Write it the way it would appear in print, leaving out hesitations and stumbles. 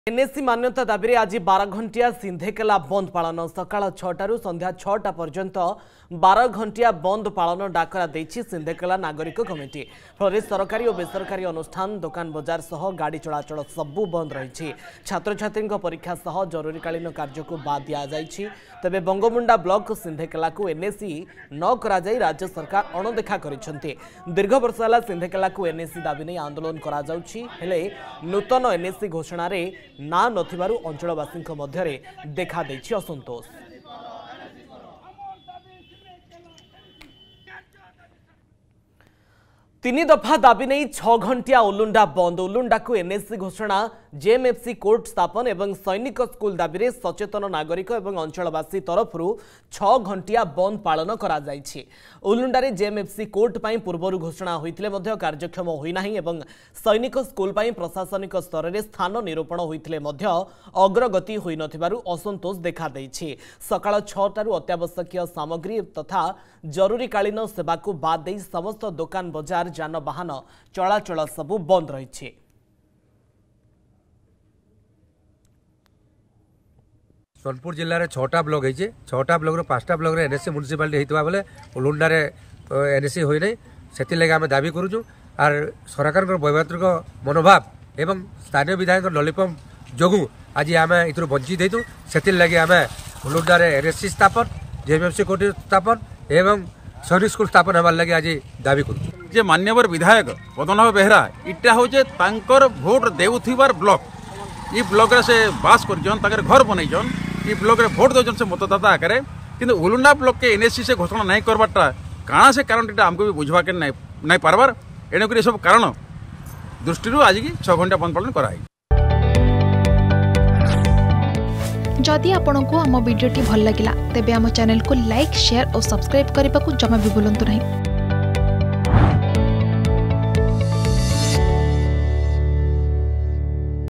NSC मान्यता दाबी आज 12 घंटिया सिंधेकेला बंद पालन सकाळ 6टारू संध्या 6टा पर्यंत 12 घंटिया बंद पालन डाकरा देछि सिंधेकेला नागरिक कमिटी फल सरकारी और बेसरकारी अनुष्ठान दुकान बजार सह गाड़ी चलाचल सबू बंद रही छात्र छात्री परीक्षा सह जरूरीकालीन कार्य को बाद दिया जाइछि तबे बंगमुंडा ब्लॉक सिंधेकेला को एनएससी न करा जाई राज्य सरकार अणदेखा करिसेंती दीर्घ वर्ष होला सिंधेकेला को एनएससी दाबी नै आंदोलन करा जाउछि हेले नूतन एनएससी घोषणा रे ना नथिबारु अंचलवासी मध्य देखा देछि असंतोष। 3 दफा दाबी नहीं 6 घंटिया उलुंडा बंद उलुंडा को एनएससी घोषणा जेएमएफसी कोर्ट स्थापन एवं सैनिक स्कूल दाबी रे सचेतन नागरिक एवं अंचलवासी तरफ 6 घंटिया बंद पालन करा जाइछि उलुंडा रे जेएमएफसी कोर्ट पई पूर्वरु घोषणा होइतिले मध्य कार्यक्षम होई नाही एवं सैनिक स्कूल पई प्रशासनिक स्तर रे स्थान निरूपण होइतिले मध्य अग्रगति होई नथिबारु असंतोष देखा दैछि सकाळ 6 टारु अत्यावश्यकीय सामग्री तथा जरूरीकालीन सेवा को बाद दे समस्त दुकान बजार जानवाहन चलाचल सबू बंद रही। सोनपुर जिले में 6टा ब्लॉक है 6टा ब्लॉक 5टा ब्लॉक एनएससी म्युनिसिपालिटी होता बेले उलुंडा एनएससी होई नहीं से लगे आम दाबी करूँ आर सरकार वैवात्रिक मनोभाव एवं स्थानीय विधायक लॉलीपॉप जोगु आज आम इत वंचित होतु से लगे आम उलुंडा एनएससी स्थापन जेएमएफसी कोर्ट स्थापन एवं सैनिक स्कूल स्थापन होबार लगे आज दाबी करूँ जे मान्यवर विधायक पद्मनाभ बेहरा इटा हूँ तांकर भोट देउथिबार ब्लॉक ये ब्लॉक रे से बास कर घर बनईन ये ब्लॉक रे भोट दौन से मतदाता आकार किंतु उलुंडा ब्लॉक के एनएससी से घोषणा नहीं करवाटा काଣା से कारण आमको भी बुझवा के नहीं पारबार एणुक सब कारण दृष्टि आज की 6 घंटा बंद पालन कराई। जदि आपंक आम भिडी भल लगा तेब आम चैनल को लाइक शेयर और सब्सक्राइब करने को जमा भी भूलु नहीं।